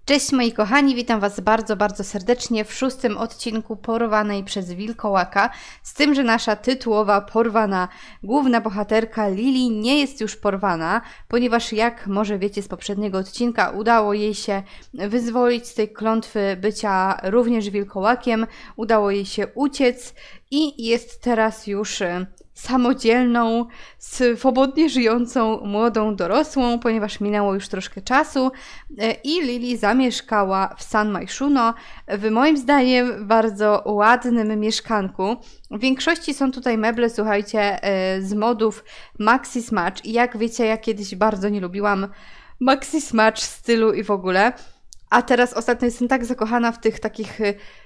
Cześć moi kochani, witam Was bardzo, bardzo serdecznie w 6. odcinku Porwanej przez Wilkołaka. Z tym, że nasza tytułowa, porwana, główna bohaterka Lili nie jest już porwana, ponieważ jak może wiecie z poprzedniego odcinka, udało jej się wyzwolić z tej klątwy bycia również Wilkołakiem, udało jej się uciec i jest teraz już samodzielną, swobodnie żyjącą młodą dorosłą, ponieważ minęło już troszkę czasu i Lili zamieszkała w San Myshuno, w moim zdaniem bardzo ładnym mieszkanku. W większości są tutaj meble, słuchajcie, z modów Maxi Smatch i jak wiecie, ja kiedyś bardzo nie lubiłam Maxi Smatch stylu i w ogóle, a teraz ostatnio jestem tak zakochana w tych takich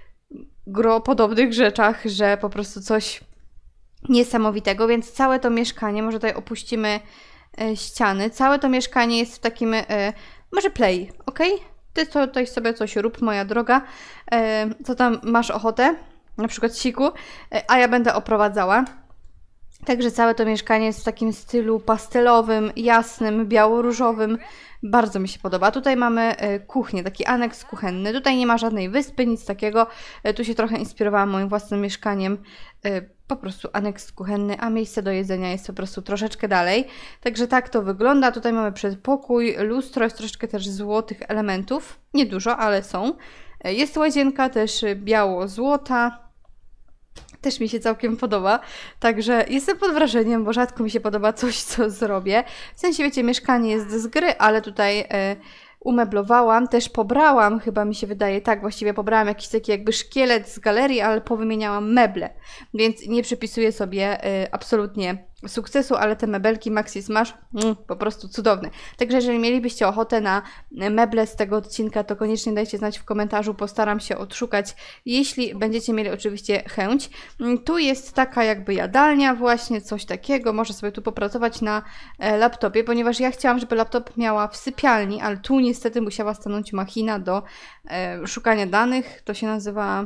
gropodobnych rzeczach, że po prostu coś niesamowitego, więc całe to mieszkanie, może tutaj opuścimy ściany, całe to mieszkanie jest w takim, może play, ok? Ty tutaj sobie coś rób, moja droga, co tam masz ochotę, na przykład siku, a ja będę oprowadzała. Także całe to mieszkanie jest w takim stylu pastelowym, jasnym, biało-różowym. Bardzo mi się podoba. Tutaj mamy kuchnię, taki aneks kuchenny. Tutaj nie ma żadnej wyspy, nic takiego. Tu się trochę inspirowałam moim własnym mieszkaniem. Po prostu aneks kuchenny, a miejsce do jedzenia jest po prostu troszeczkę dalej. Także tak to wygląda. Tutaj mamy przedpokój, lustro, jest troszeczkę też złotych elementów. Nie dużo, ale są. Jest łazienka też biało-złota. Też mi się całkiem podoba, także jestem pod wrażeniem, bo rzadko mi się podoba coś, co zrobię. W sensie, wiecie, mieszkanie jest z gry, ale tutaj umeblowałam, też pobrałam, chyba mi się wydaje, tak, właściwie pobrałam jakiś taki jakby szkielet z galerii, ale powymieniałam meble, więc nie przypisuję sobie absolutnie sukcesu, ale te mebelki Maxi Smash po prostu cudowne. Także jeżeli mielibyście ochotę na meble z tego odcinka, to koniecznie dajcie znać w komentarzu, postaram się odszukać, jeśli będziecie mieli oczywiście chęć. Tu jest taka jakby jadalnia właśnie, coś takiego, może sobie tu popracować na laptopie, ponieważ ja chciałam, żeby laptop miała w sypialni, ale tu niestety musiała stanąć machina do szukania danych, to się nazywa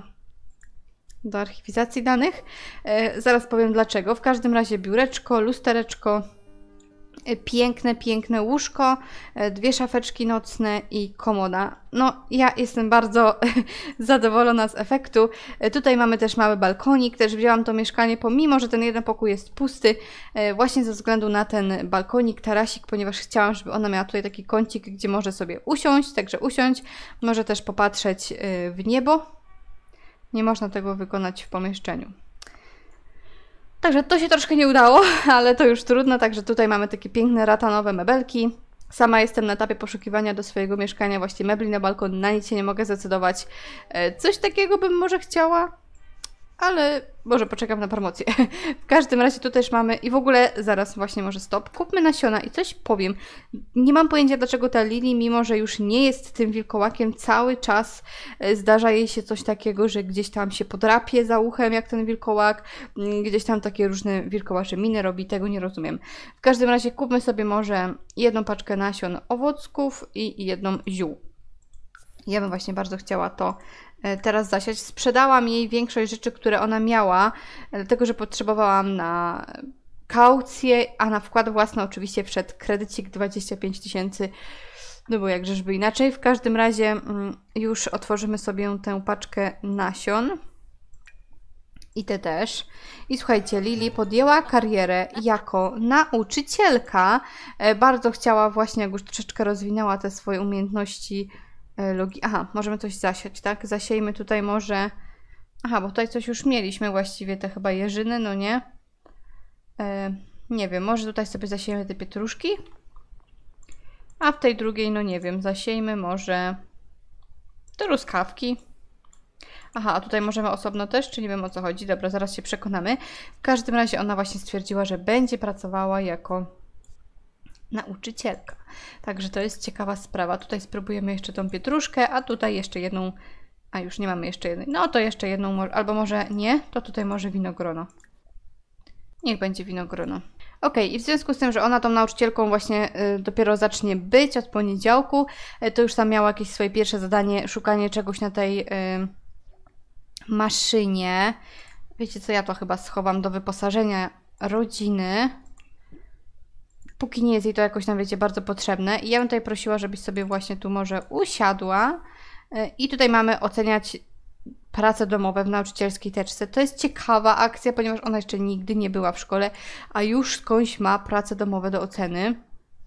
do archiwizacji danych. Zaraz powiem dlaczego. W każdym razie biureczko, lustereczko, piękne łóżko, dwie szafeczki nocne i komoda. No, ja jestem bardzo zadowolona z efektu. Tutaj mamy też mały balkonik, też wzięłam to mieszkanie, pomimo że ten jeden pokój jest pusty, właśnie ze względu na ten balkonik, tarasik, ponieważ chciałam, żeby ona miała tutaj taki kącik, gdzie może sobie usiąść, także usiąść, może też popatrzeć w niebo. Nie można tego wykonać w pomieszczeniu. Także to się troszkę nie udało, ale to już trudno. Także tutaj mamy takie piękne ratanowe mebelki. Sama jestem na etapie poszukiwania do swojego mieszkania właśnie mebli na balkon. Na nic się nie mogę zdecydować. Coś takiego bym może chciała, ale może poczekam na promocję. W każdym razie tu też mamy i w ogóle zaraz właśnie może stop. Kupmy nasiona i coś powiem. Nie mam pojęcia dlaczego ta Lili, mimo że już nie jest tym wilkołakiem, cały czas zdarza jej się coś takiego, że gdzieś tam się podrapie za uchem jak ten wilkołak, gdzieś tam takie różne wilkołacze miny robi, tego nie rozumiem. W każdym razie kupmy sobie może jedną paczkę nasion owocków i jedną ziół. Ja bym właśnie bardzo chciała to teraz zasiać. Sprzedałam jej większość rzeczy, które ona miała, dlatego że potrzebowałam na kaucję, a na wkład własny oczywiście wszedł kredycik 25 000, no bo jakżeżby inaczej. W każdym razie już otworzymy sobie tę paczkę nasion. I te też. I słuchajcie, Lili podjęła karierę jako nauczycielka. Bardzo chciała właśnie, jak już troszeczkę rozwinęła te swoje umiejętności aha, możemy coś zasiać, tak? Zasiejmy tutaj może... Aha, bo tutaj coś już mieliśmy właściwie, te chyba jeżyny, no nie? Nie wiem, może tutaj sobie zasiejmy te pietruszki? A w tej drugiej, no nie wiem, zasiejmy może te truskawki. Aha, a tutaj możemy osobno też, czy nie wiem o co chodzi? Dobra, zaraz się przekonamy. W każdym razie ona właśnie stwierdziła, że będzie pracowała jako nauczycielka. Także to jest ciekawa sprawa. Tutaj spróbujemy jeszcze tą pietruszkę, a tutaj jeszcze jedną, a już nie mamy jeszcze jednej. No to jeszcze jedną, albo może nie, to tutaj może winogrono. Niech będzie winogrono. Ok, i w związku z tym, że ona tą nauczycielką właśnie dopiero zacznie być od poniedziałku, to już tam miała jakieś swoje pierwsze zadanie, szukanie czegoś na tej maszynie. Wiecie co, ja to chyba schowam do wyposażenia rodziny. póki nie jest jej to jakoś tam, wiecie, bardzo potrzebne. I ja bym tutaj prosiła, żebyś sobie właśnie tu może usiadła. I tutaj mamy oceniać prace domowe w nauczycielskiej teczce. To jest ciekawa akcja, ponieważ ona jeszcze nigdy nie była w szkole, a już skądś ma prace domowe do oceny.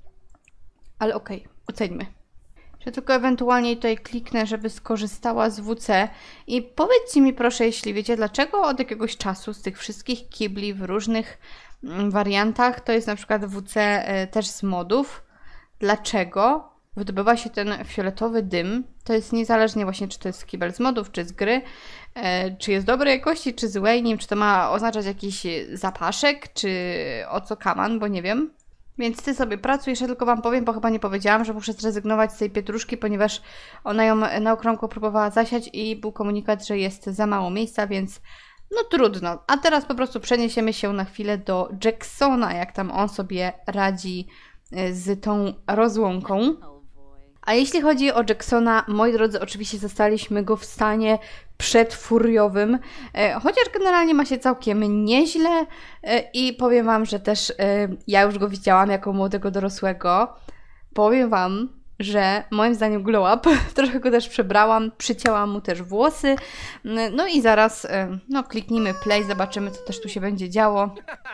Ale okej, oceńmy. Że tylko ewentualnie tutaj kliknę, żeby skorzystała z WC. I powiedzcie mi proszę, jeśli wiecie, dlaczego od jakiegoś czasu z tych wszystkich kibli w różnych wariantach, to jest na przykład WC też z modów. Dlaczego wydobywa się ten fioletowy dym? To jest niezależnie właśnie, czy to jest kibel z modów, czy z gry, czy jest dobrej jakości, czy złej. Nie wiem, czy to ma oznaczać jakiś zapaszek, czy o co kaman, bo nie wiem. Więc ty sobie pracuj, jeszcze tylko wam powiem, bo chyba nie powiedziałam, że muszę zrezygnować z tej pietruszki, ponieważ ona ją na okrągło próbowała zasiać i był komunikat, że jest za mało miejsca, więc no trudno. A teraz po prostu przeniesiemy się na chwilę do Jacksona, jak tam on sobie radzi z tą rozłąką. A jeśli chodzi o Jacksona, moi drodzy, oczywiście zastaliśmy go w stanie przedfuriowym, chociaż generalnie ma się całkiem nieźle i powiem wam, że też ja już go widziałam jako młodego dorosłego. Powiem wam, że moim zdaniem glow up, trochę go też przebrałam, przycięłam mu też włosy, no i zaraz no, kliknijmy play, zobaczymy co też tu się będzie działo.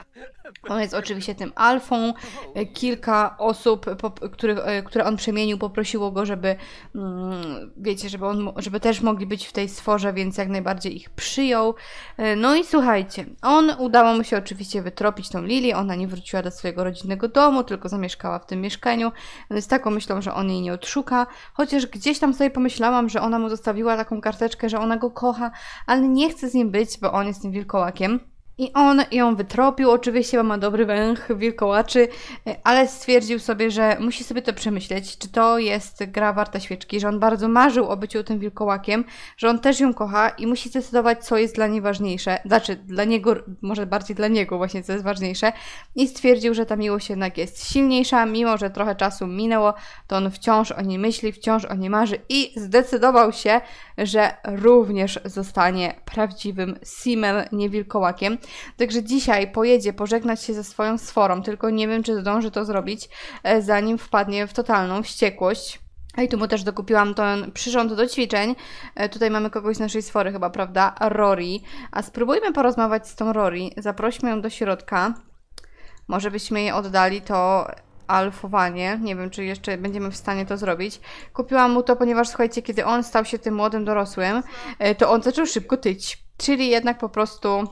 On jest oczywiście tym alfą, kilka osób, które on przemienił, poprosiło go, żeby, wiecie, żeby też mogli być w tej sforze, więc jak najbardziej ich przyjął. No i słuchajcie, udało mu się oczywiście wytropić tą Lili, ona nie wróciła do swojego rodzinnego domu, tylko zamieszkała w tym mieszkaniu, z taką myślą, że on jej nie odszuka, chociaż gdzieś tam sobie pomyślałam, że ona mu zostawiła taką karteczkę, że ona go kocha, ale nie chce z nim być, bo on jest tym wilkołakiem. I on ją wytropił, oczywiście, bo ma dobry węch wilkołaczy, ale stwierdził sobie, że musi sobie to przemyśleć, czy to jest gra warta świeczki, że on bardzo marzył o byciu tym wilkołakiem, że on też ją kocha i musi zdecydować, co jest dla niej ważniejsze, znaczy dla niego, może bardziej dla niego właśnie, co jest ważniejsze, i stwierdził, że ta miłość jednak jest silniejsza, mimo że trochę czasu minęło, to on wciąż o niej myśli, wciąż o niej marzy i zdecydował się, że również zostanie prawdziwym simem, nie wilkołakiem. Także dzisiaj pojedzie pożegnać się ze swoją sforą, tylko nie wiem, czy zdąży to zrobić, zanim wpadnie w totalną wściekłość. A i tu mu też dokupiłam ten przyrząd do ćwiczeń. Tutaj mamy kogoś z naszej sfory chyba, prawda? Rory. A spróbujmy porozmawiać z tą Rory. Zaprośmy ją do środka. Może byśmy jej oddali to alfowanie. Nie wiem, czy jeszcze będziemy w stanie to zrobić. Kupiłam mu to, ponieważ słuchajcie, kiedy on stał się tym młodym dorosłym, to on zaczął szybko tyć. Czyli jednak po prostu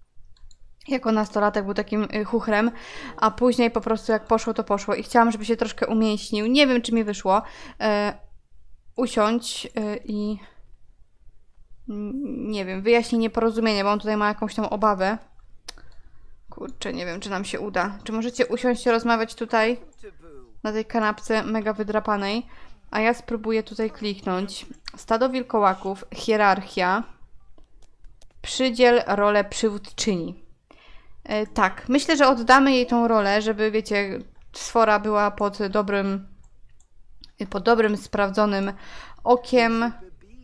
jako nastolatek był takim chuchrem, a później po prostu jak poszło, to poszło. I chciałam, żeby się troszkę umieścił. Nie wiem, czy mi wyszło. Usiądź i nie wiem, wyjaśnij nieporozumienie, bo on tutaj ma jakąś tam obawę. Kurczę, nie wiem, czy nam się uda. Czy możecie usiąść i rozmawiać tutaj na tej kanapce mega wydrapanej? A ja spróbuję tutaj kliknąć. Stado wilkołaków, hierarchia. Przydziel rolę przywódczyni. Tak, myślę, że oddamy jej tą rolę, żeby, wiecie, sfora była pod dobrym, sprawdzonym okiem.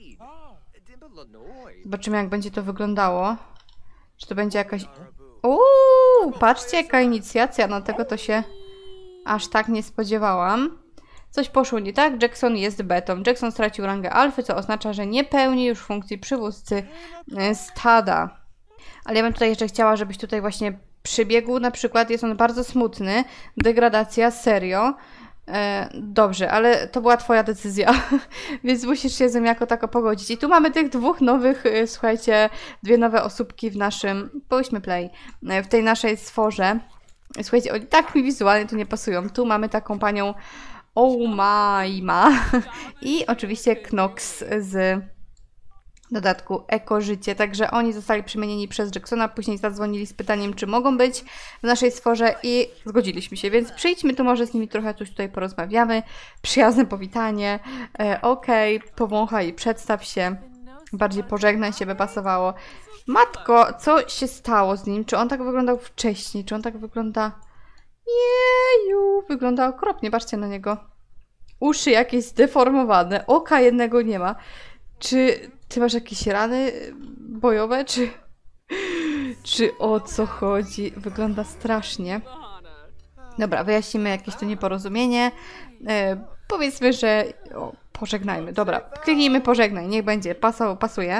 Zobaczymy, jak będzie to wyglądało. Czy to będzie jakaś... patrzcie, jaka inicjacja, no tego to się aż tak nie spodziewałam. Coś poszło nie tak, Jackson jest betą. Jackson stracił rangę alfy, co oznacza, że nie pełni już funkcji przywódcy stada. Ale ja bym tutaj jeszcze chciała, żebyś tutaj właśnie przybiegł, na przykład jest on bardzo smutny, degradacja, serio. Dobrze, ale to była twoja decyzja, więc musisz się z tym jako tako pogodzić. I tu mamy tych dwóch nowych, słuchajcie, dwie nowe osóbki w naszym, pójdźmy play, w tej naszej sforze. Słuchajcie, oni tak mi wizualnie tu nie pasują. Tu mamy taką panią Omaima i oczywiście Knox z dodatku Eko Życie, także oni zostali przemienieni przez Jacksona, później zadzwonili z pytaniem, czy mogą być w naszej sforze i zgodziliśmy się, więc przyjdźmy tu, może z nimi trochę coś tutaj porozmawiamy, przyjazne powitanie, okej, powąchaj i przedstaw się, bardziej pożegnaj się by pasowało. Matko, co się stało z nim? Czy on tak wyglądał wcześniej? Czy on tak wygląda... Jeju, wygląda okropnie, patrzcie na niego. Uszy jakieś zdeformowane, oka jednego nie ma. Czy ty masz jakieś rany bojowe, czy o co chodzi? Wygląda strasznie. Dobra, wyjaśnimy jakieś to nieporozumienie. Powiedzmy, że... O, pożegnajmy. Dobra, kliknijmy pożegnaj. Niech będzie. Pasuje.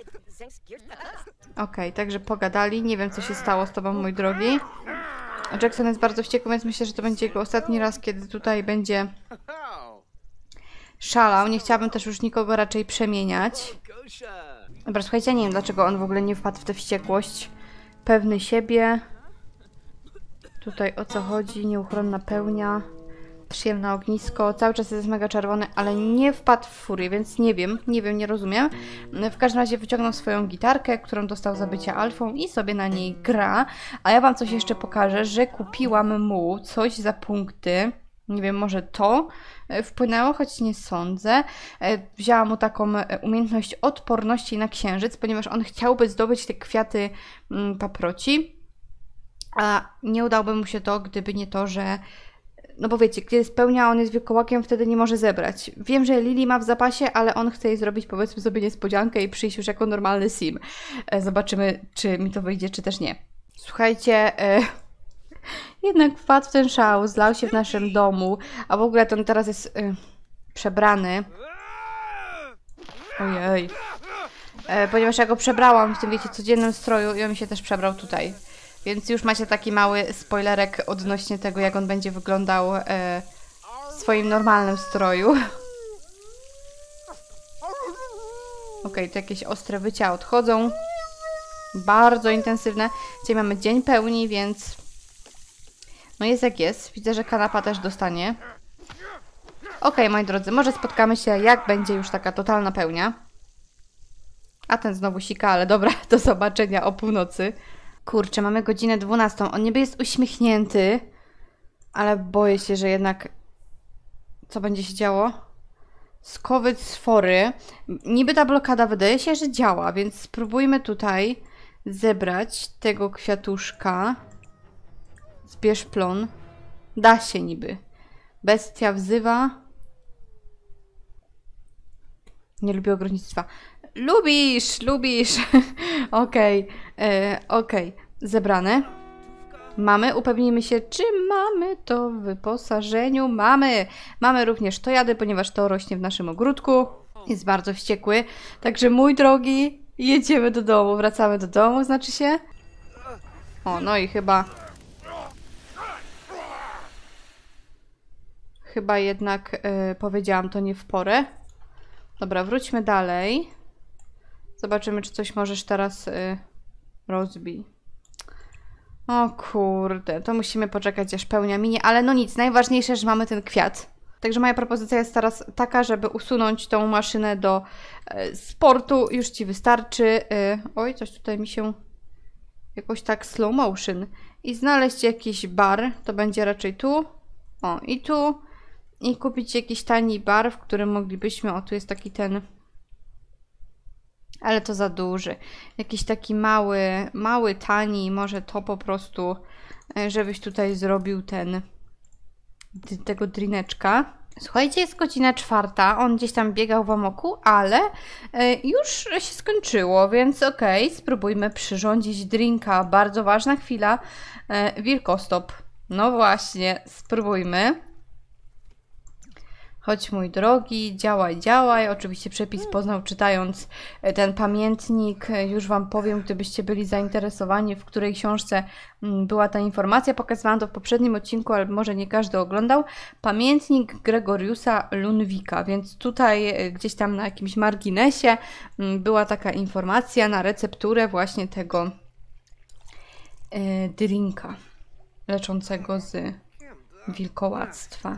Okej, także pogadali. Nie wiem, co się stało z tobą, mój drogi. Jackson jest bardzo wściekły, więc myślę, że to będzie jego ostatni raz, kiedy tutaj będzie szalał. Nie chciałabym też już nikogo raczej przemieniać. Dobra, słuchajcie, ja nie wiem, dlaczego on w ogóle nie wpadł w tę wściekłość. Pewny siebie. Tutaj o co chodzi? Nieuchronna pełnia. Przyjemne ognisko. Cały czas jest mega czerwony, ale nie wpadł w furię, więc nie wiem, nie rozumiem. W każdym razie wyciągnął swoją gitarkę, którą dostał za bycie alfą i sobie na niej gra. A ja wam coś jeszcze pokażę, że kupiłam mu coś za punkty. Nie wiem, może to wpłynęło, choć nie sądzę. Wzięłam mu taką umiejętność odporności na księżyc, ponieważ on chciałby zdobyć te kwiaty paproci. A nie udałoby mu się to, gdyby nie to, że... No bo wiecie, kiedy spełnia, on jest wilkołakiem, wtedy nie może zebrać. Wiem, że Lily ma w zapasie, ale on chce jej zrobić, powiedzmy sobie, niespodziankę i przyjść już jako normalny sim. Zobaczymy, czy mi to wyjdzie, czy też nie. Słuchajcie, jednak wpadł w ten szał, zlał się w naszym domu, a w ogóle to on teraz jest przebrany. Ojej. Ponieważ ja go przebrałam w tym, wiecie, codziennym stroju i on mi się też przebrał tutaj. Więc już macie taki mały spoilerek odnośnie tego, jak on będzie wyglądał w swoim normalnym stroju. Okej, tu jakieś ostre wycia odchodzą. Bardzo intensywne. Dzisiaj mamy dzień pełni, więc... No jest jak jest. Widzę, że kanapa też dostanie. Okej, moi drodzy, może spotkamy się, jak będzie już taka totalna pełnia. A ten znowu sika, ale dobra, do zobaczenia o północy. Kurczę, mamy godzinę 12. On niby jest uśmiechnięty, ale boję się, że jednak... Co będzie się działo? Skowyt sfory. Niby ta blokada wydaje się, że działa, więc spróbujmy tutaj zebrać tego kwiatuszka. Zbierz plon. Da się niby. Bestia wzywa. Nie lubię ogrodnictwa. Lubisz. Okej. Zebrane. Mamy. Upewnijmy się, czy mamy to w wyposażeniu. Mamy również tojady, ponieważ to rośnie w naszym ogródku. Jest bardzo wściekły. Także mój drogi, jedziemy do domu. Wracamy do domu, znaczy się. O, no i chyba jednak powiedziałam to nie w porę. Dobra, wróćmy dalej. Zobaczymy, czy coś możesz teraz rozbij. O kurde, to musimy poczekać, aż pełnia minie, ale no nic, najważniejsze, że mamy ten kwiat. Także moja propozycja jest teraz taka, żeby usunąć tą maszynę do sportu. Już ci wystarczy. Oj, coś tutaj mi się jakoś tak slow motion. I znaleźć jakiś bar, to będzie raczej tu. O, i tu. I kupić jakiś tani bar, w którym moglibyśmy... O, tu jest taki ten... Ale to za duży. Jakiś taki mały, tani. Może to po prostu, żebyś tutaj zrobił tego drineczka. Słuchajcie, jest godzina 4. On gdzieś tam biegał w amoku, ale już się skończyło, więc okej, spróbujmy przyrządzić drinka. Bardzo ważna chwila. Wilkostop. No właśnie, spróbujmy. Chodź mój drogi, działaj. Oczywiście przepis poznał czytając ten pamiętnik. Już wam powiem, gdybyście byli zainteresowani, w której książce była ta informacja. Pokazywałam to w poprzednim odcinku, ale może nie każdy oglądał. Pamiętnik Gregoriusa Lunwika, więc tutaj gdzieś tam na jakimś marginesie była taka informacja na recepturę właśnie tego drinka leczącego z wilkołactwa.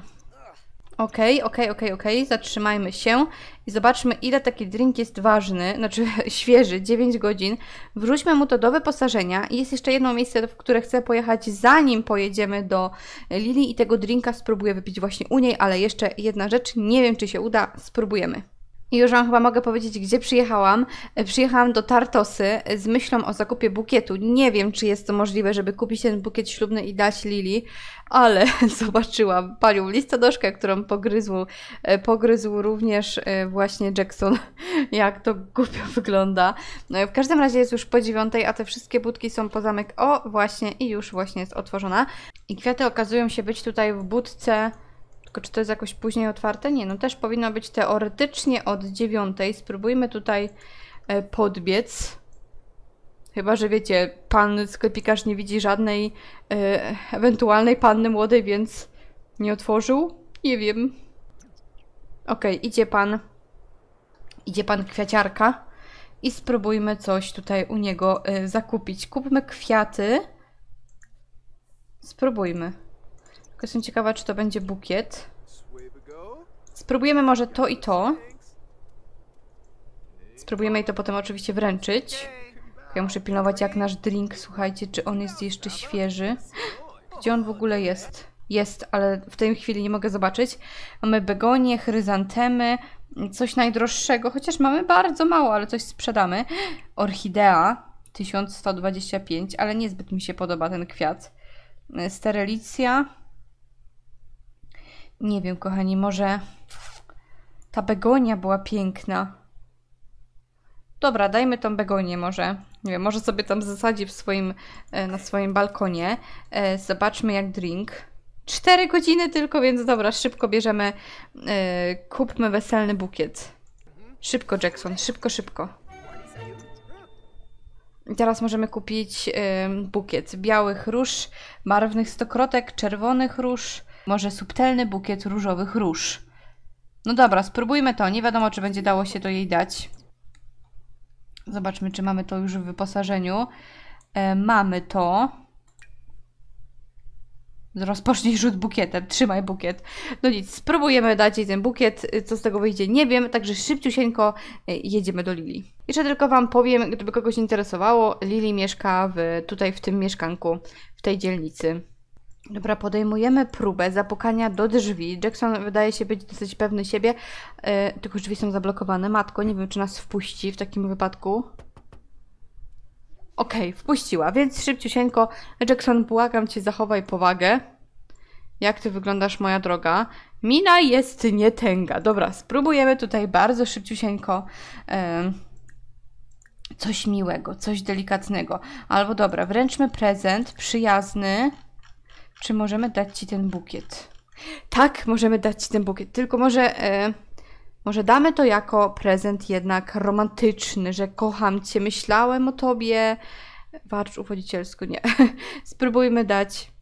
Okej, zatrzymajmy się i zobaczmy, ile taki drink jest ważny, znaczy świeży, 9 godzin. Wrzućmy mu to do wyposażenia i jest jeszcze jedno miejsce, w które chcę pojechać, zanim pojedziemy do Lili i tego drinka spróbuję wypić właśnie u niej, ale jeszcze jedna rzecz, nie wiem, czy się uda, spróbujemy. I już Wam chyba mogę powiedzieć, gdzie przyjechałam. Przyjechałam do Tartosy z myślą o zakupie bukietu. Nie wiem, czy jest to możliwe, żeby kupić ten bukiet ślubny i dać Lili, ale zobaczyłam panią listonoszkę, którą pogryzł również właśnie Jackson, jak to głupio wygląda. No, w każdym razie jest już po 9, a te wszystkie budki są po zamek. O, właśnie, i już właśnie jest otworzona. I kwiaty okazują się być tutaj w budce. Tylko czy to jest jakoś później otwarte? Nie, no też powinno być teoretycznie od 9. Spróbujmy tutaj podbiec. Chyba że wiecie, pan sklepikarz nie widzi żadnej ewentualnej panny młodej, więc nie otworzył. Nie wiem. Okej, idzie pan kwiaciarka i spróbujmy coś tutaj u niego zakupić. Kupmy kwiaty. Spróbujmy. Tylko jestem ciekawa, czy to będzie bukiet. Spróbujemy może to i to. Spróbujemy jej to potem oczywiście wręczyć. Ja muszę pilnować jak nasz drink, słuchajcie, czy on jest jeszcze świeży. Gdzie on w ogóle jest? Jest, ale w tej chwili nie mogę zobaczyć. Mamy begonie, chryzantemy, coś najdroższego, chociaż mamy bardzo mało, ale coś sprzedamy. Orchidea 1125, ale niezbyt mi się podoba ten kwiat. Sterelicja. Nie wiem, kochani, może ta begonia była piękna. Dobra, dajmy tą begonię może. Nie wiem, może sobie tam zasadzi na swoim balkonie. Zobaczmy jak drink. 4 godziny tylko, więc dobra, szybko bierzemy. Kupmy weselny bukiet. Szybko, Jackson, szybko, szybko. I teraz możemy kupić bukiet białych róż, barwnych stokrotek, czerwonych róż, może subtelny bukiet różowych róż. No dobra, spróbujmy to. Nie wiadomo, czy będzie dało się to jej dać. Zobaczmy, czy mamy to już w wyposażeniu. Mamy to. Rozpocznij rzut bukietem. Trzymaj bukiet. No nic, spróbujemy dać jej ten bukiet. Co z tego wyjdzie, nie wiem. Także szybciusieńko jedziemy do Lili. Jeszcze tylko Wam powiem, gdyby kogoś interesowało. Lili mieszka tutaj w tym mieszkanku, w tej dzielnicy. Dobra, podejmujemy próbę zapukania do drzwi. Jackson wydaje się być dosyć pewny siebie. Tylko drzwi są zablokowane. Matko, nie wiem, czy nas wpuści w takim wypadku. Okej, wpuściła, więc szybciusieńko. Jackson, błagam Cię, zachowaj powagę. Jak Ty wyglądasz, moja droga? Mina jest nietęga. Dobra, spróbujemy tutaj bardzo szybciusieńko coś miłego, coś delikatnego. Albo dobra, wręczmy prezent przyjazny. Czy możemy dać Ci ten bukiet? Tak, możemy dać Ci ten bukiet, tylko może damy to jako prezent jednak romantyczny, że kocham Cię, myślałem o Tobie. Warcz uwodzicielsko, nie. Spróbujmy dać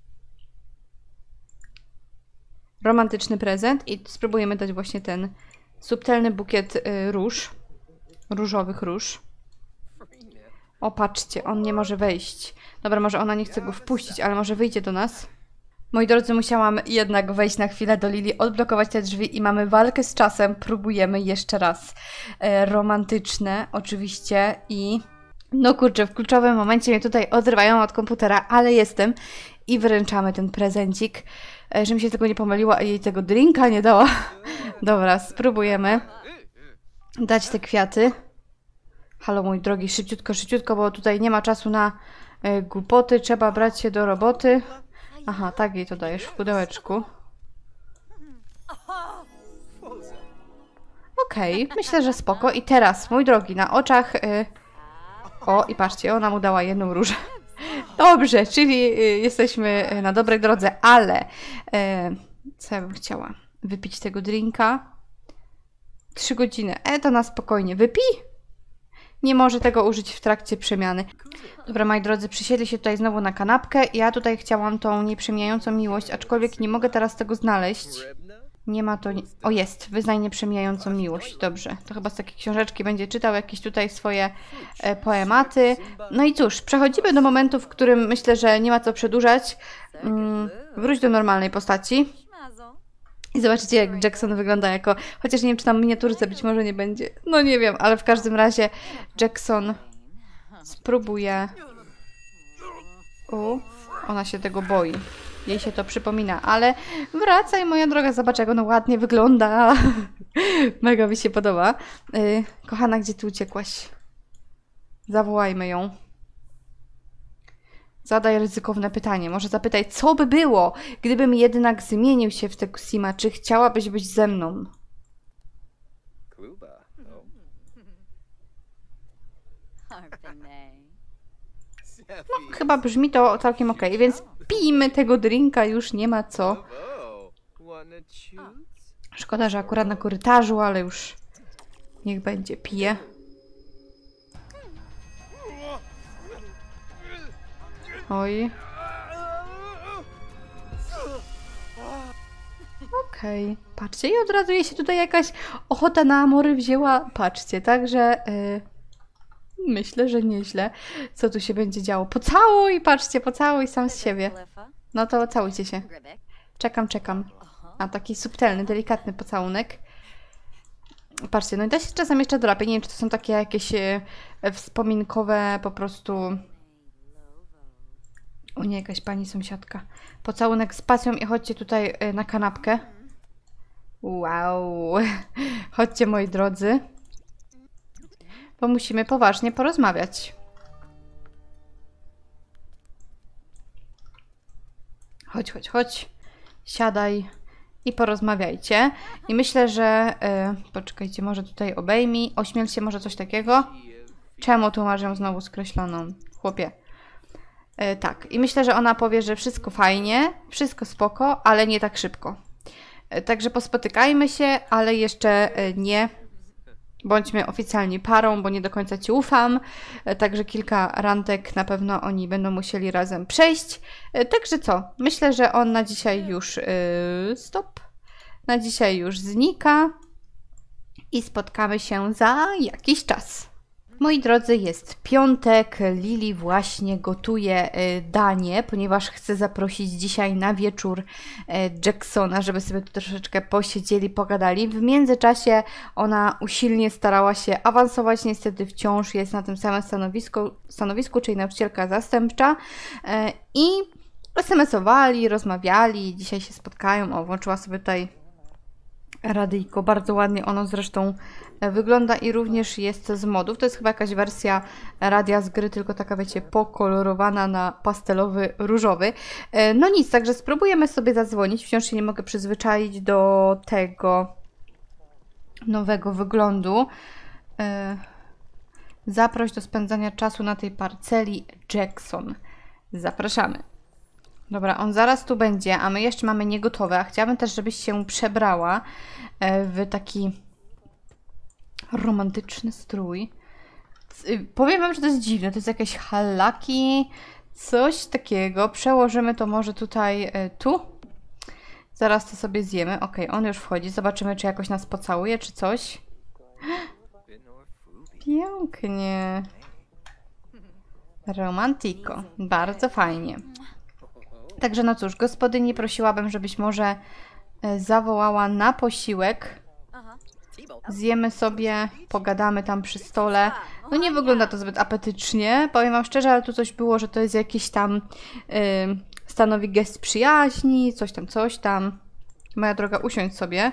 romantyczny prezent i spróbujemy dać właśnie ten subtelny bukiet różowych róż. O, patrzcie, on nie może wejść. Dobra, może ona nie chce go wpuścić, ale może wyjdzie do nas. Moi drodzy, musiałam jednak wejść na chwilę do Lili, odblokować te drzwi i mamy walkę z czasem. Próbujemy jeszcze raz. Romantyczne oczywiście i no kurczę, w kluczowym momencie mnie tutaj odrywają od komputera, ale jestem i wręczamy ten prezencik, że mi się tego nie pomyliła i jej tego drinka nie dała. Dobra, spróbujemy dać te kwiaty. Halo mój drogi, szybciutko, szybciutko, bo tutaj nie ma czasu na głupoty, trzeba brać się do roboty. Aha, tak jej to dajesz w pudełeczku. Okej, myślę, że spoko. I teraz, mój drogi, na oczach... O, i patrzcie, ona mu dała jedną różę. Dobrze, czyli jesteśmy na dobrej drodze, ale... Co ja bym chciała? Wypić tego drinka. 3 godziny. To na spokojnie. Wypij? Nie może tego użyć w trakcie przemiany. Dobra, moi drodzy, przysiedli się tutaj znowu na kanapkę. Ja tutaj chciałam tą nieprzemijającą miłość, aczkolwiek nie mogę teraz tego znaleźć. Nie ma to... O, jest. Wyznaj nieprzemijającą miłość. Dobrze. To chyba z takiej książeczki będzie czytał jakieś tutaj swoje poematy. No i cóż, przechodzimy do momentu, w którym myślę, że nie ma co przedłużać. Wróć do normalnej postaci. I zobaczycie, jak Jackson wygląda jako... Chociaż nie wiem, czy tam miniaturce być może nie będzie. No nie wiem, ale w każdym razie Jackson spróbuje... Ona się tego boi. jej się to przypomina, ale wracaj moja droga, zobacz jak ono ładnie wygląda. Mega mi się podoba. Kochana, gdzie ty uciekłaś? Zawołajmy ją. Zadaj ryzykowne pytanie. Może zapytaj, co by było, gdybym jednak zmienił się w Tekusima? Czy chciałabyś być ze mną? No, chyba brzmi to całkiem okej, więc pijmy tego drinka, już nie ma co. Szkoda, że akurat na korytarzu, ale już niech będzie, piję. Oj. Okej. Patrzcie, i od razu jej się tutaj jakaś ochota na amory wzięła. Patrzcie, także myślę, że nieźle. Co tu się będzie działo? Pocałuj, patrzcie, pocałuj sam z siebie. No to całujcie się. Czekam, czekam. A taki subtelny, delikatny pocałunek. Patrzcie, no i to się czasem jeszcze drapie. Nie wiem, czy to są takie jakieś wspominkowe po prostu... O nie, jakaś pani sąsiadka. Pocałunek z pasją i chodźcie tutaj na kanapkę. Wow. Chodźcie, moi drodzy. Bo musimy poważnie porozmawiać. Chodź, chodź, chodź. Siadaj i porozmawiajcie. I myślę, że... poczekajcie, może tutaj obejmij. Ośmiel się, może coś takiego. Czemu tu masz ją znowu skreśloną? Chłopie. Tak, i myślę, że ona powie, że wszystko fajnie, wszystko spoko, ale nie tak szybko. Także pospotykajmy się, ale jeszcze nie bądźmy oficjalnie parą, bo nie do końca ci ufam. Także kilka randek na pewno oni będą musieli razem przejść. Także co? Myślę, że on na dzisiaj już stop. Na dzisiaj już znika i spotkamy się za jakiś czas. Moi drodzy, jest piątek, Lili właśnie gotuje danie, ponieważ chce zaprosić dzisiaj na wieczór Jacksona, żeby sobie tu troszeczkę posiedzieli, pogadali. W międzyczasie ona usilnie starała się awansować, niestety wciąż jest na tym samym stanowisku, czyli nauczycielka zastępcza i SMS-owali, rozmawiali, dzisiaj się spotkają. O, włączyła sobie tutaj radyjko, bardzo ładnie ono zresztą wygląda i również jest z modów. To jest chyba jakaś wersja radia z gry, tylko taka, wiecie, pokolorowana na pastelowy, różowy. No nic, także spróbujemy sobie zadzwonić. Wciąż się nie mogę przyzwyczaić do tego nowego wyglądu. Zaproś do spędzania czasu na tej parceli Jackson. Zapraszamy. Dobra, on zaraz tu będzie, a my jeszcze mamy niegotowe, a chciałabym też, żebyś się przebrała w taki romantyczny strój. Powiem wam, że to jest dziwne, to jest jakieś hallaki, coś takiego. Przełożymy to może tutaj, tu. Zaraz to sobie zjemy. Ok, on już wchodzi, zobaczymy, czy jakoś nas pocałuje, czy coś. Pięknie. Romantiko, bardzo fajnie. Także no cóż, gospodyni prosiłabym, żebyś może zawołała na posiłek. Zjemy sobie, pogadamy tam przy stole. No nie wygląda to zbyt apetycznie, powiem wam szczerze, ale tu coś było, że to jest jakiś tam stanowi gest przyjaźni, coś tam, coś tam. Moja droga, usiądź sobie.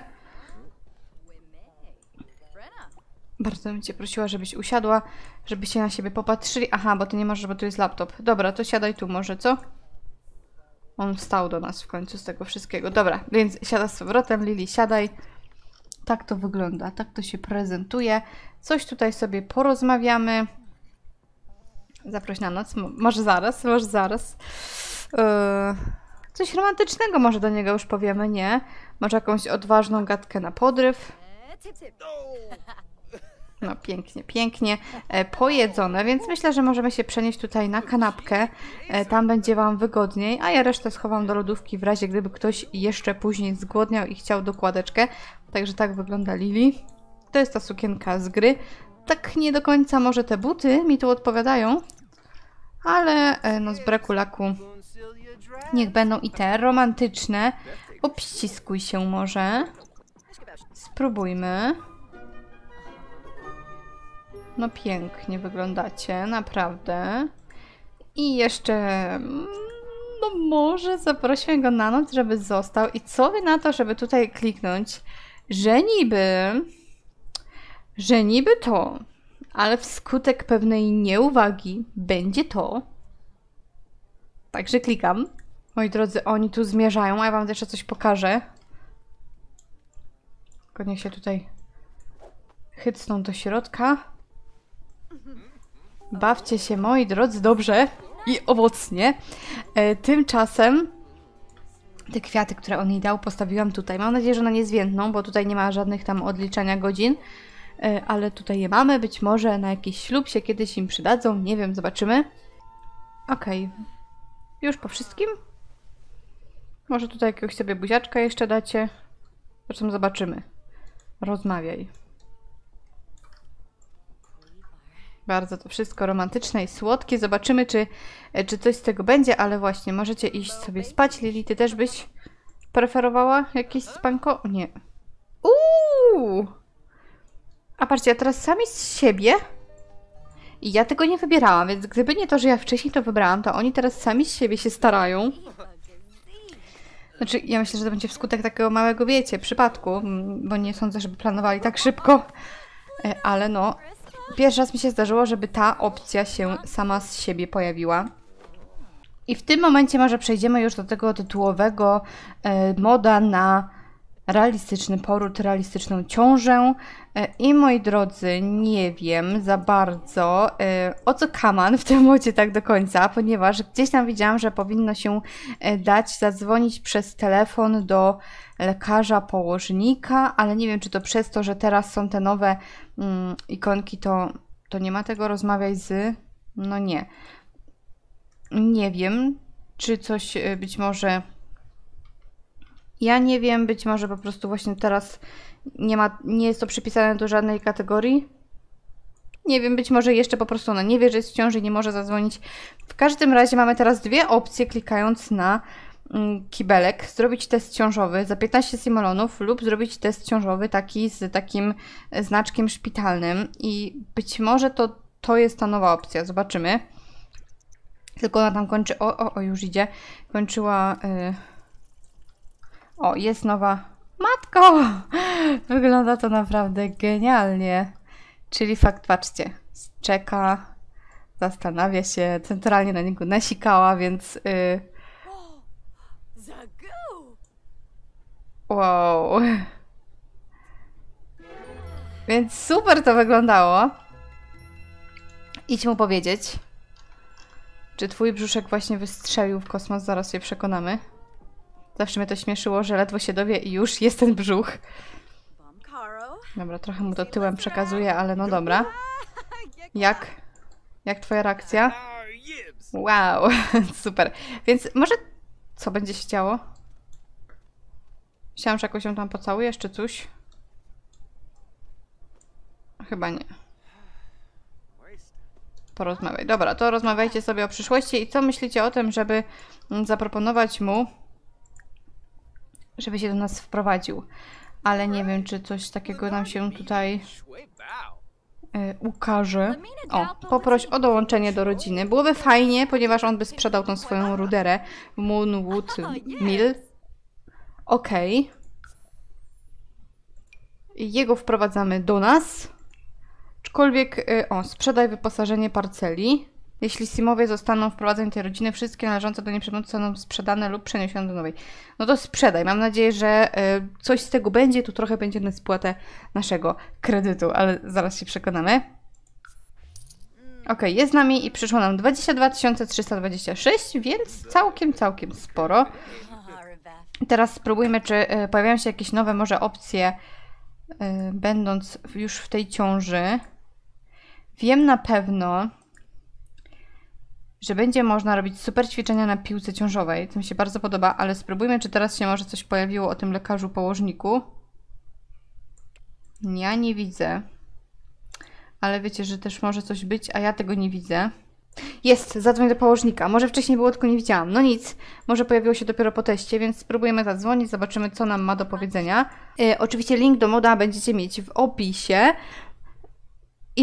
Bardzo bym cię prosiła, żebyś usiadła, żebyście na siebie popatrzyli. Aha, bo ty nie możesz, bo tu jest laptop. Dobra, to siadaj tu może, co? On wstał do nas w końcu z tego wszystkiego. Dobra, więc siada z powrotem. Lili, siadaj. Tak to wygląda, tak to się prezentuje. Coś tutaj sobie porozmawiamy. Zaproś na noc. Może zaraz, może zaraz. Coś romantycznego może do niego już powiemy, nie? Może jakąś odważną gadkę na podryw. No pięknie, pięknie pojedzone, więc myślę, że możemy się przenieść tutaj na kanapkę. Tam będzie wam wygodniej, a ja resztę schowam do lodówki w razie gdyby ktoś jeszcze później zgłodniał i chciał dokładeczkę. Także tak wygląda Lili. To jest ta sukienka z gry. Tak nie do końca może te buty mi tu odpowiadają, ale no z braku laku niech będą i te romantyczne. Obściskuj się może. Spróbujmy. No pięknie wyglądacie, naprawdę. I jeszcze... no To może zaprosimy go na noc, żeby został. I co wy na to, żeby tutaj kliknąć, że niby to, ale wskutek pewnej nieuwagi będzie to. Także klikam. Moi drodzy, oni tu zmierzają, a ja wam jeszcze coś pokażę. Tylko niech się tutaj chycną do środka. Bawcie się, moi drodzy, dobrze i owocnie. Tymczasem te kwiaty, które on jej dał, postawiłam tutaj. Mam nadzieję, że one nie zwiędną, bo tutaj nie ma żadnych tam odliczania godzin. Ale tutaj je mamy. Być może na jakiś ślub się kiedyś im przydadzą. Nie wiem, zobaczymy. Okej. Już po wszystkim? Może tutaj jakiegoś sobie buziaczka jeszcze dacie? Zresztą zobaczymy. Rozmawiaj. Bardzo to wszystko romantyczne i słodkie. Zobaczymy, czy coś z tego będzie, ale właśnie, możecie iść sobie spać. Lili, ty też byś preferowała jakieś spanko? Nie. A patrzcie, ja teraz sami z siebie i ja tego nie wybierałam, więc gdyby nie to, że ja wcześniej to wybrałam, to oni teraz sami z siebie się starają. Znaczy, ja myślę, że to będzie wskutek takiego małego, wiecie, przypadku, bo nie sądzę, żeby planowali tak szybko, ale no, pierwszy raz mi się zdarzyło, żeby ta opcja się sama z siebie pojawiła. I w tym momencie może przejdziemy już do tego tytułowego moda na realistyczny poród, realistyczną ciążę. I moi drodzy, nie wiem za bardzo o co kaman w tym modzie tak do końca, ponieważ gdzieś tam widziałam, że powinno się dać zadzwonić przez telefon do lekarza, położnika, ale nie wiem, czy to przez to, że teraz są te nowe ikonki, to nie ma tego rozmawiaj z... No nie. Nie wiem, czy coś być może... Ja nie wiem, być może po prostu właśnie teraz nie jest to przypisane do żadnej kategorii. Nie wiem, być może jeszcze po prostu ona nie wie, że jest w ciąży i nie może zadzwonić. W każdym razie mamy teraz dwie opcje, klikając na kibelek. Zrobić test ciążowy za 15 simolonów lub zrobić test ciążowy taki z takim znaczkiem szpitalnym. I być może to jest ta nowa opcja. Zobaczymy. Tylko ona tam kończy... O, już idzie. Kończyła... O, jest nowa. Matko! Wygląda to naprawdę genialnie. Czyli fakt, patrzcie, czeka, zastanawia się, centralnie na niego nasikała, więc... Wow. Więc super to wyglądało. Idź mu powiedzieć, czy twój brzuszek właśnie wystrzelił w kosmos, zaraz się przekonamy. Zawsze mnie to śmieszyło, że ledwo się dowie i już jest ten brzuch. Dobra, trochę mu to tyłem przekazuję, ale no dobra. Jak twoja reakcja? Wow, super. Więc może co będzie się działo? Myślałam, że jakoś ją tam pocałujesz, czy coś? Chyba nie. Porozmawiaj. Dobra, to rozmawiajcie sobie o przyszłości. I co myślicie o tym, żeby zaproponować mu, żeby się do nas wprowadził? Ale nie wiem, czy coś takiego nam się tutaj ukaże. O, poproś o dołączenie do rodziny. Byłoby fajnie, ponieważ on by sprzedał tą swoją ruderę w Moonwood Mill. Okej. Jego wprowadzamy do nas. Aczkolwiek, sprzedaj wyposażenie parceli. Jeśli simowie zostaną wprowadzeni do tej rodziny, wszystkie należące do niej przedmioty zostaną sprzedane lub przeniesione do nowej. No to sprzedaj. Mam nadzieję, że coś z tego będzie. Tu trochę będzie na spłatę naszego kredytu, ale zaraz się przekonamy. Ok, jest z nami i przyszło nam 22 326, więc całkiem sporo. Teraz spróbujmy, czy pojawiają się jakieś nowe może opcje, będąc już w tej ciąży. Wiem na pewno, że będzie można robić super ćwiczenia na piłce ciążowej. To mi się bardzo podoba, ale spróbujmy, czy teraz się może coś pojawiło o tym lekarzu położniku. Ja nie widzę. Ale wiecie, że też może coś być, a ja tego nie widzę. Jest, zadzwoń do położnika. Może wcześniej było, tylko nie widziałam. No nic, może pojawiło się dopiero po teście, więc spróbujemy zadzwonić, zobaczymy, co nam ma do powiedzenia. Oczywiście link do moda będziecie mieć w opisie. I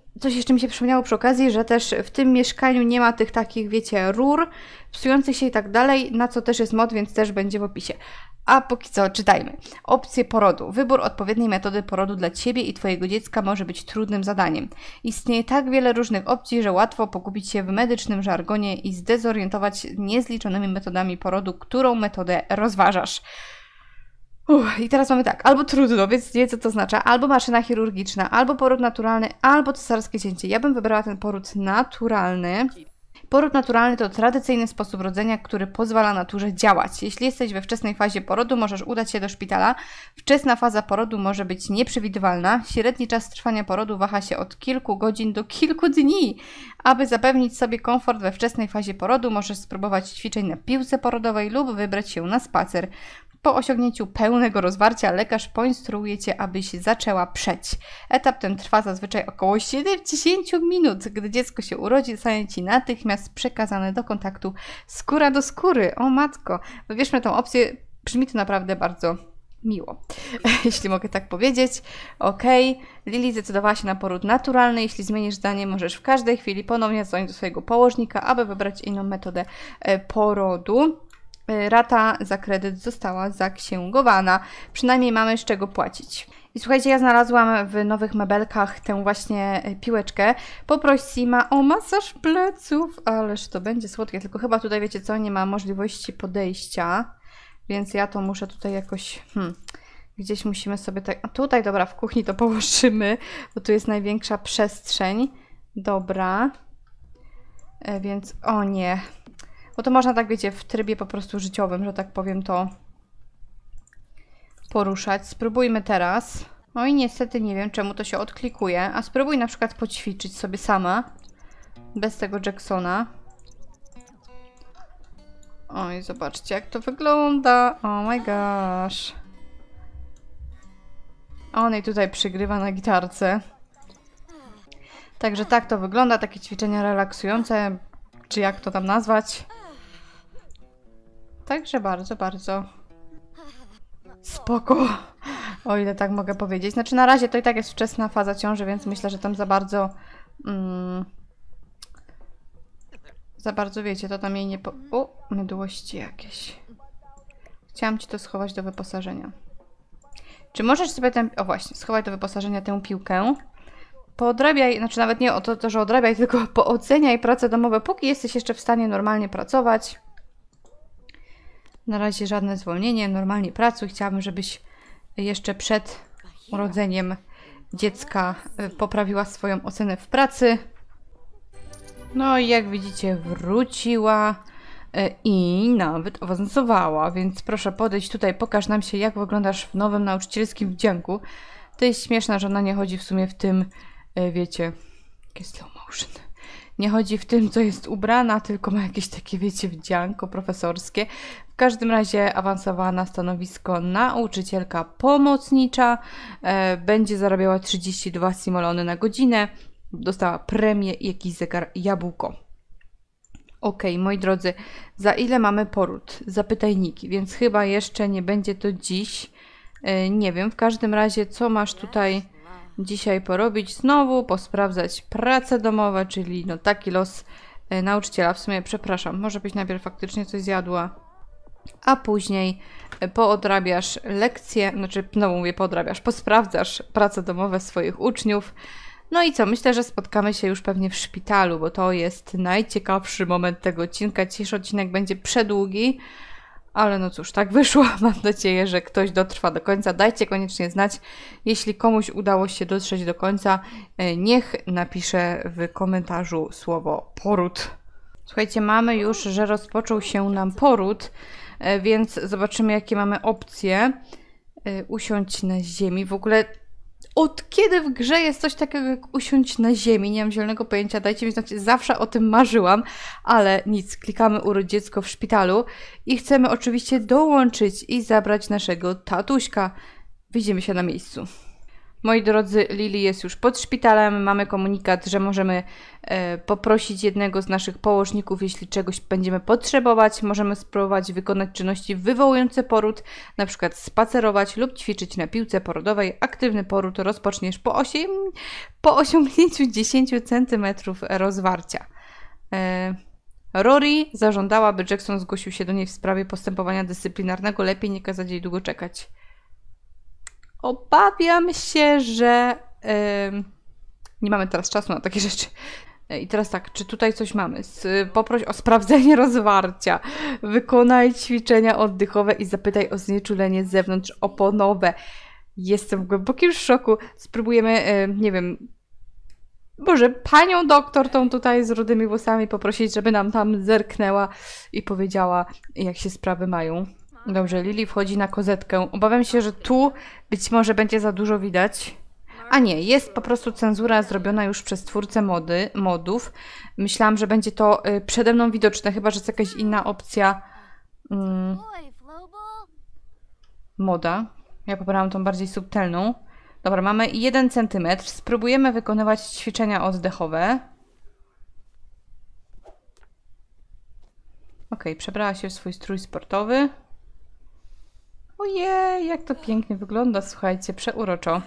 coś jeszcze mi się przypomniało przy okazji, że też w tym mieszkaniu nie ma tych takich, wiecie, rur psujących się i tak dalej, na co też jest mod, więc też będzie w opisie. A póki co czytajmy. Opcje porodu. Wybór odpowiedniej metody porodu dla Ciebie i Twojego dziecka może być trudnym zadaniem. Istnieje tak wiele różnych opcji, że łatwo pogubić się w medycznym żargonie i zdezorientować niezliczonymi metodami porodu, którą metodę rozważasz. I teraz mamy tak, albo trudno, więc nie wiem co to znaczy, albo maszyna chirurgiczna, albo poród naturalny, albo cesarskie cięcie. Ja bym wybrała ten poród naturalny. Poród naturalny to tradycyjny sposób rodzenia, który pozwala naturze działać. Jeśli jesteś we wczesnej fazie porodu, możesz udać się do szpitala. Wczesna faza porodu może być nieprzewidywalna. Średni czas trwania porodu waha się od kilku godzin do kilku dni. Aby zapewnić sobie komfort we wczesnej fazie porodu, możesz spróbować ćwiczeń na piłce porodowej lub wybrać się na spacer. Po osiągnięciu pełnego rozwarcia lekarz poinstruuje Cię, abyś zaczęła przeć. Etap ten trwa zazwyczaj około 70 minut. Gdy dziecko się urodzi, zostanie Ci natychmiast przekazane do kontaktu skóra do skóry. O matko, wybierzmy tą opcję. Brzmi to naprawdę bardzo miło, jeśli mogę tak powiedzieć. Ok, Lili zdecydowała się na poród naturalny. Jeśli zmienisz zdanie, możesz w każdej chwili ponownie zadzwonić do swojego położnika, aby wybrać inną metodę porodu. Rata za kredyt została zaksięgowana. Przynajmniej mamy z czego płacić. I słuchajcie, ja znalazłam w nowych mebelkach tę właśnie piłeczkę. Poproś Sima o masaż pleców. Ależ to będzie słodkie, tylko chyba tutaj, wiecie co, nie ma możliwości podejścia. Więc ja to muszę tutaj jakoś... Gdzieś musimy sobie tak... A tutaj, dobra, w kuchni to położymy, bo tu jest największa przestrzeń. Dobra. Więc... O nie... Bo to można tak, wiecie, w trybie po prostu życiowym, że tak powiem, to poruszać. Spróbujmy teraz. No i niestety nie wiem, czemu to się odklikuje. A spróbuj na przykład poćwiczyć sobie sama. Bez tego Jacksona. Oj, zobaczcie, jak to wygląda. Oh my gosh. On jej tutaj przygrywa na gitarce. Także tak to wygląda. Takie ćwiczenia relaksujące. Czy jak to tam nazwać? Także bardzo, bardzo spoko. O ile tak mogę powiedzieć. Znaczy na razie to i tak jest wczesna faza ciąży, więc myślę, że tam za bardzo... za bardzo, wiecie, to tam jej nie... mydłości jakieś. Chciałam Ci to schować do wyposażenia. Czy możesz sobie ten... O właśnie, schować do wyposażenia tę piłkę. Poodrabiaj, znaczy nawet nie o to, że odrabiaj, tylko pooceniaj prace domowe, póki jesteś jeszcze w stanie normalnie pracować. Na razie żadne zwolnienie, normalnie pracuj. Chciałabym, żebyś jeszcze przed urodzeniem dziecka poprawiła swoją ocenę w pracy. No i jak widzicie, wróciła i nawet awansowała, więc proszę podejść tutaj, pokaż nam się, jak wyglądasz w nowym nauczycielskim wdzianku. To jest śmieszne, że ona nie chodzi w sumie w tym, wiecie, jakie slow motion. Nie chodzi w tym, co jest ubrana, tylko ma jakieś takie, wiecie, wdzianko profesorskie. W każdym razie awansowała na stanowisko nauczycielka pomocnicza. Będzie zarabiała 32 simolony na godzinę. Dostała premię i jakiś zegar jabłko. Ok, moi drodzy, za ile mamy poród? Zapytajniki, więc chyba jeszcze nie będzie to dziś. Nie wiem, w każdym razie, co masz tutaj dzisiaj porobić? Znowu posprawdzać prace domowe, czyli no taki los nauczyciela. W sumie, przepraszam, może byś najpierw faktycznie coś zjadła, a później poodrabiasz lekcje, znaczy znowu mówię poodrabiasz, posprawdzasz prace domowe swoich uczniów. No i co? Myślę, że spotkamy się już pewnie w szpitalu, bo to jest najciekawszy moment tego odcinka. Dzisiejszy odcinek będzie przedługi, ale no cóż, tak wyszło. Mam nadzieję, że ktoś dotrwa do końca. Dajcie koniecznie znać, jeśli komuś udało się dotrzeć do końca. Niech napisze w komentarzu słowo poród. Słuchajcie, mamy już, że rozpoczął się nam poród, więc zobaczymy, jakie mamy opcje. Usiądź na ziemi. W ogóle od kiedy w grze jest coś takiego jak usiąść na ziemi? Nie mam zielonego pojęcia, dajcie mi znać, zawsze o tym marzyłam, ale nic, klikamy urodź dziecko w szpitalu i chcemy oczywiście dołączyć i zabrać naszego tatuśka. Widzimy się na miejscu. Moi drodzy, Lili jest już pod szpitalem, mamy komunikat, że możemy poprosić jednego z naszych położników, jeśli czegoś będziemy potrzebować. Możemy spróbować wykonać czynności wywołujące poród, na przykład spacerować lub ćwiczyć na piłce porodowej. Aktywny poród rozpoczniesz po osiągnięciu 10 cm rozwarcia. Rory zażądała, by Jackson zgłosił się do niej w sprawie postępowania dyscyplinarnego. Lepiej nie kazać jej długo czekać. Obawiam się, że nie mamy teraz czasu na takie rzeczy. I teraz tak, czy tutaj coś mamy? Poproś o sprawdzenie rozwarcia. Wykonaj ćwiczenia oddechowe i zapytaj o znieczulenie zewnątrzoponowe. Jestem w głębokim szoku. Spróbujemy, nie wiem, może panią doktor tą tutaj z rudymi włosami poprosić, żeby nam tam zerknęła i powiedziała, jak się sprawy mają. Dobrze, Lily wchodzi na kozetkę. Obawiam się, że tu być może będzie za dużo widać. A nie, jest po prostu cenzura zrobiona już przez twórcę modów. Myślałam, że będzie to przede mną widoczne, chyba że jest jakaś inna opcja moda. Ja pobrałam tą bardziej subtelną. Dobra, mamy 1 cm. Spróbujemy wykonywać ćwiczenia oddechowe. Ok, przebrała się w swój strój sportowy. Ojej, jak to pięknie wygląda, słuchajcie, przeuroczo.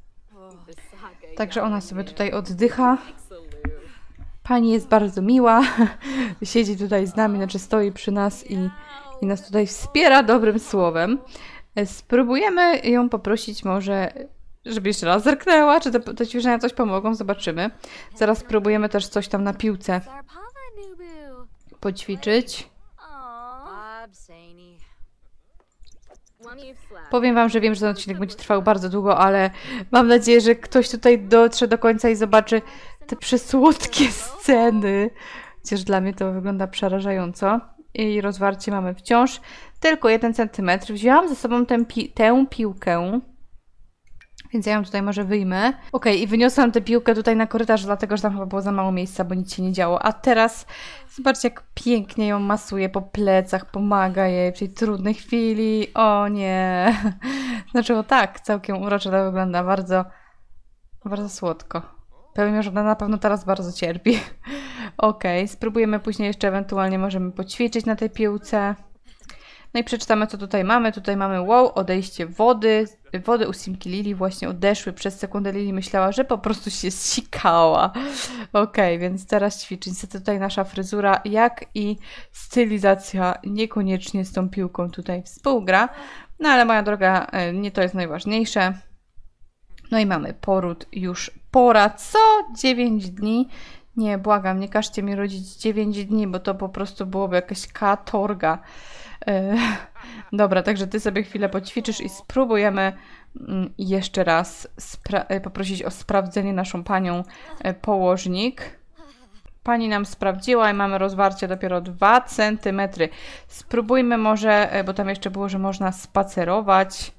Także ona sobie tutaj oddycha. Pani jest bardzo miła. Siedzi tutaj z nami, znaczy stoi przy nas i nas tutaj wspiera dobrym słowem. Spróbujemy ją poprosić może, żeby jeszcze raz zerknęła, czy te ćwiczenia coś pomogą, zobaczymy. Zaraz spróbujemy też coś tam na piłce poćwiczyć. Powiem wam, że wiem, że ten odcinek będzie trwał bardzo długo, ale mam nadzieję, że ktoś tutaj dotrze do końca i zobaczy te przesłodkie sceny. Chociaż dla mnie to wygląda przerażająco. I rozwarcie mamy wciąż tylko 1 cm. Wzięłam ze sobą tę piłkę, więc ja ją tutaj może wyjmę. Ok, i wyniosłam tę piłkę tutaj na korytarz, dlatego że tam chyba było za mało miejsca, bo nic się nie działo. A teraz zobaczcie, jak pięknie ją masuje po plecach, pomaga jej w tej trudnej chwili. O nie. Znaczy, o tak, całkiem uroczo to wygląda. Bardzo, bardzo słodko. Powiem, że ona na pewno teraz bardzo cierpi. Ok, spróbujemy później jeszcze ewentualnie możemy poćwiczyć na tej piłce. No i przeczytamy, co tutaj mamy. Tutaj mamy wow, odejście wody. Wody u Simki Lily właśnie odeszły. Przez sekundę Lily myślała, że po prostu się zsikała. Ok, więc teraz ćwiczy. Niestety tutaj nasza fryzura, jak i stylizacja niekoniecznie z tą piłką tutaj współgra. No ale moja droga, nie to jest najważniejsze. No i mamy poród już pora. Co? 9 dni? Nie, błagam, nie każcie mi rodzić 9 dni, bo to po prostu byłoby jakaś katorga. Dobra, także ty sobie chwilę poćwiczysz i spróbujemy jeszcze raz poprosić o sprawdzenie naszą panią położnik. Pani nam sprawdziła i mamy rozwarcie dopiero 2 cm. Spróbujmy może, bo tam jeszcze było, że można spacerować.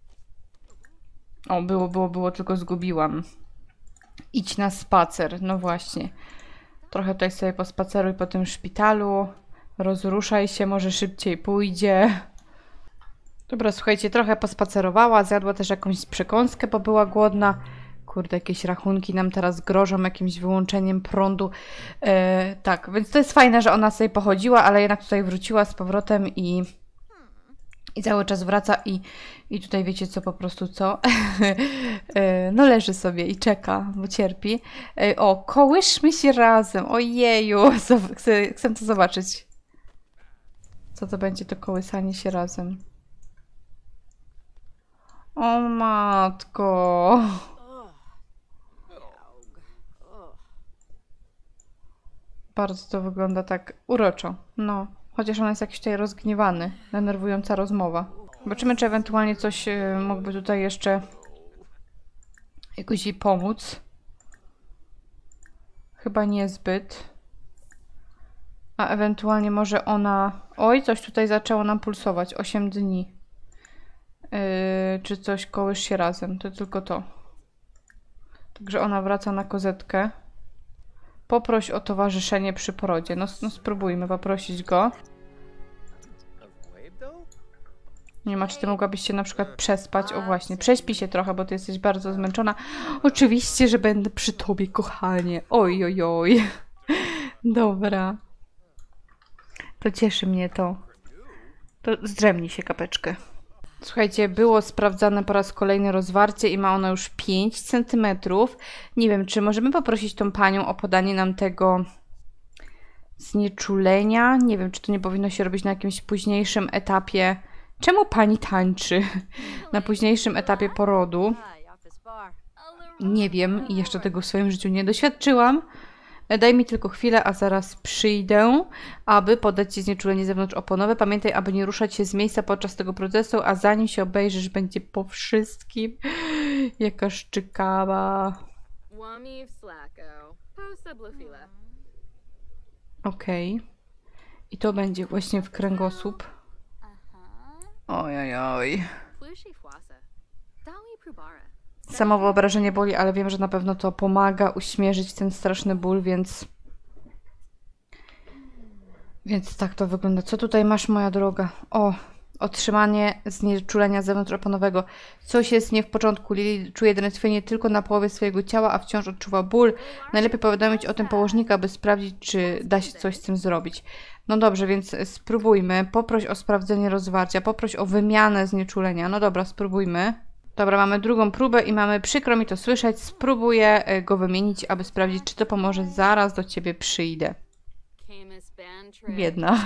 O, było, tylko zgubiłam. Idź na spacer, no właśnie. Trochę tutaj sobie pospaceruj po tym szpitalu. Rozruszaj się, może szybciej pójdzie. Dobra, słuchajcie, trochę pospacerowała, zjadła też jakąś przekąskę, bo była głodna. Kurde, jakieś rachunki nam teraz grożą jakimś wyłączeniem prądu. Tak, więc to jest fajne, że ona sobie pochodziła, ale jednak tutaj wróciła z powrotem i cały czas wraca i tutaj wiecie co, po prostu co? No leży sobie i czeka, bo cierpi. O, kołyszmy się razem, ojeju, chcę to zobaczyć. Co to będzie to kołysanie się razem? O matko. Bardzo to wygląda tak uroczo. No, chociaż on jest jakiś tutaj rozgniewany. Denerwująca rozmowa. Zobaczymy, czy ewentualnie coś mógłby tutaj jeszcze jakoś jej pomóc. Chyba niezbyt. A ewentualnie może ona... Oj, coś tutaj zaczęło nam pulsować. 8 dni. Czy coś kołysz się razem. To tylko to. Także ona wraca na kozetkę. Poproś o towarzyszenie przy porodzie. No spróbujmy poprosić go. Nie ma, czy ty mogłabyś się na przykład przespać? O właśnie, prześpij się trochę, bo ty jesteś bardzo zmęczona. Oczywiście, że będę przy tobie, kochanie. Oj, oj, oj. Dobra. To cieszy mnie to. To zdrzemnij się, kapeczkę. Słuchajcie, było sprawdzane po raz kolejny rozwarcie i ma ono już 5 cm. Nie wiem, czy możemy poprosić tą panią o podanie nam tego znieczulenia? Nie wiem, czy to nie powinno się robić na jakimś późniejszym etapie. Czemu pani tańczy na późniejszym etapie porodu? Nie wiem i jeszcze tego w swoim życiu nie doświadczyłam. Daj mi tylko chwilę, a zaraz przyjdę, aby podać Ci znieczulenie zewnątrzoponowe. Pamiętaj, aby nie ruszać się z miejsca podczas tego procesu, a zanim się obejrzysz, będzie po wszystkim. Jaka szczykała. Okej. I to będzie właśnie w kręgosłup. Ojojoj. Samo wyobrażenie boli, ale wiem, że na pewno to pomaga uśmierzyć ten straszny ból, więc tak to wygląda. Co tutaj masz, moja droga? O, otrzymanie znieczulenia zewnątrzoponowego. Coś jest nie w porządku. Lili czuje drętwienie tylko na połowie swojego ciała, a wciąż odczuwa ból. Najlepiej powiadomić o tym położnika, aby sprawdzić, czy da się coś z tym zrobić. No dobrze, więc spróbujmy. Poproś o sprawdzenie rozwarcia, poproś o wymianę znieczulenia. No dobra, spróbujmy. Dobra, mamy drugą próbę i mamy, przykro mi to słyszeć, spróbuję go wymienić, aby sprawdzić, czy to pomoże. Zaraz do Ciebie przyjdę. Biedna.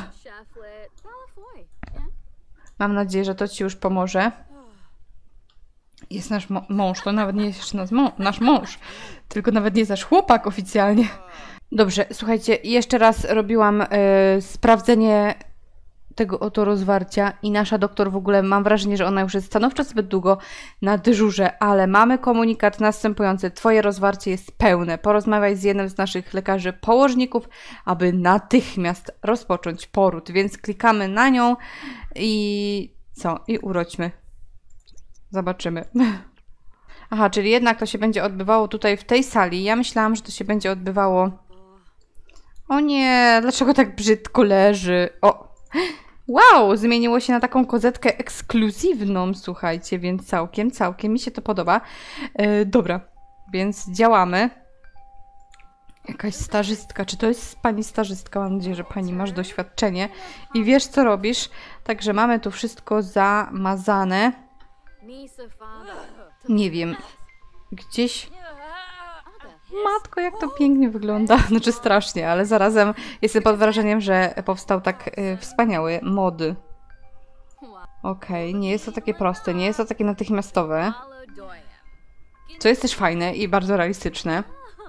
Mam nadzieję, że to Ci już pomoże. Jest nasz mąż, to nawet nie jest jeszcze nasz mąż, tylko nawet nie jest nasz chłopak oficjalnie. Dobrze, słuchajcie, jeszcze raz robiłam sprawdzenie tego oto rozwarcia i nasza doktor w ogóle, mam wrażenie, że ona już jest stanowczo zbyt długo na dyżurze, ale mamy komunikat następujący. Twoje rozwarcie jest pełne. Porozmawiaj z jednym z naszych lekarzy położników, aby natychmiast rozpocząć poród. Więc klikamy na nią i co? I urodźmy. Zobaczymy. Aha, czyli jednak to się będzie odbywało tutaj w tej sali. Ja myślałam, że to się będzie odbywało... O nie, dlaczego tak brzydko leży? O! Wow, zmieniło się na taką kozetkę ekskluzywną, słuchajcie, więc całkiem mi się to podoba. Dobra, więc działamy. Jakaś stażystka, czy to jest pani stażystka? Mam nadzieję, że pani masz doświadczenie i wiesz, co robisz. Także mamy tu wszystko zamazane. Nie wiem, gdzieś... Matko, jak to pięknie wygląda. Znaczy strasznie, ale zarazem jestem pod wrażeniem, że powstał tak wspaniały mod. Okej, nie jest to takie proste, nie jest to takie natychmiastowe. Co jest też fajne i bardzo realistyczne.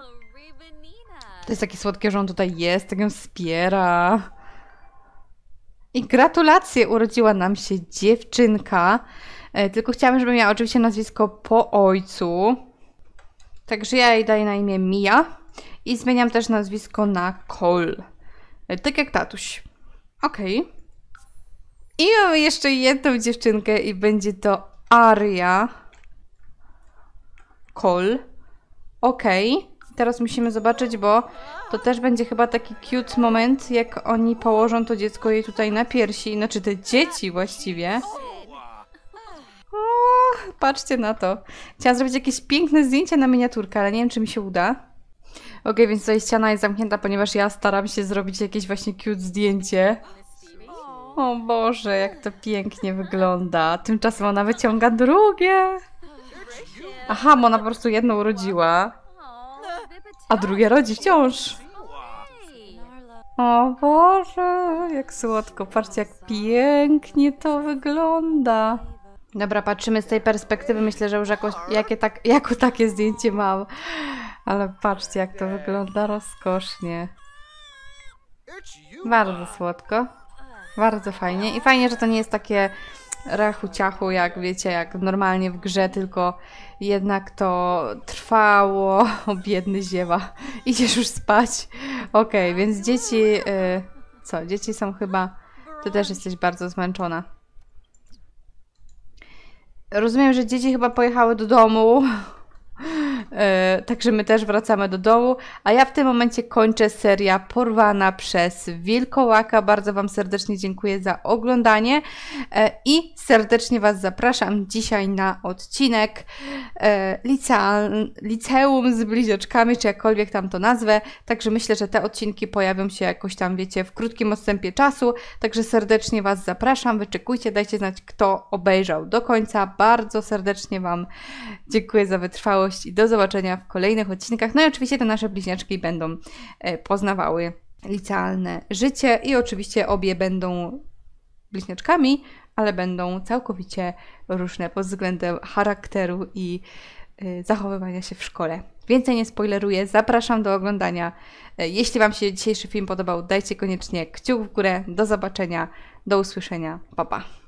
To jest takie słodkie, że on tutaj jest, tak ją wspiera. I gratulacje, urodziła nam się dziewczynka. Tylko chciałam, żeby miała oczywiście nazwisko po ojcu. Także ja jej daję na imię Mia i zmieniam też nazwisko na Cole. Tak jak tatuś. Okej. I mamy jeszcze jedną dziewczynkę i będzie to Aria Cole. Okej. Teraz musimy zobaczyć, bo to też będzie chyba taki cute moment, jak oni położą to dziecko jej tutaj na piersi. Znaczy te dzieci właściwie. O, patrzcie na to. Chciałam zrobić jakieś piękne zdjęcie na miniaturkę, ale nie wiem, czy mi się uda. Okej, więc tutaj ściana jest zamknięta, ponieważ ja staram się zrobić jakieś właśnie cute zdjęcie. O Boże, jak to pięknie wygląda. Tymczasem ona wyciąga drugie. Aha, bo ona po prostu jedno urodziła, a drugie rodzi wciąż. O Boże, jak słodko. Patrzcie, jak pięknie to wygląda. Dobra, patrzymy z tej perspektywy. Myślę, że już jako takie zdjęcie mam. Ale patrzcie, jak to wygląda rozkosznie. Bardzo słodko. Bardzo fajnie. I fajnie, że to nie jest takie rachu-ciachu, jak wiecie, jak normalnie w grze, tylko jednak to trwało. O, biedny ziewa. Idziesz już spać. Okej, więc dzieci... co? Dzieci są chyba... Ty też jesteś bardzo zmęczona. Rozumiem, że dzieci chyba pojechały do domu. Także my też wracamy do domu, a ja w tym momencie kończę seria Porwana przez Wilkołaka. Bardzo Wam serdecznie dziękuję za oglądanie i serdecznie Was zapraszam dzisiaj na odcinek liceum z bliźniaczkami, czy jakkolwiek tam to nazwę. Także myślę, że te odcinki pojawią się jakoś tam, wiecie, w krótkim odstępie czasu. Także serdecznie Was zapraszam, wyczekujcie, dajcie znać, kto obejrzał do końca. Bardzo serdecznie Wam dziękuję za wytrwałość i do zobaczenia w kolejnych odcinkach. No i oczywiście te nasze bliźniaczki będą poznawały licealne życie i oczywiście obie będą bliźniaczkami, ale będą całkowicie różne pod względem charakteru i zachowywania się w szkole. Więcej nie spoileruję, zapraszam do oglądania. Jeśli Wam się dzisiejszy film podobał, dajcie koniecznie kciuk w górę. Do zobaczenia, do usłyszenia. Pa, pa.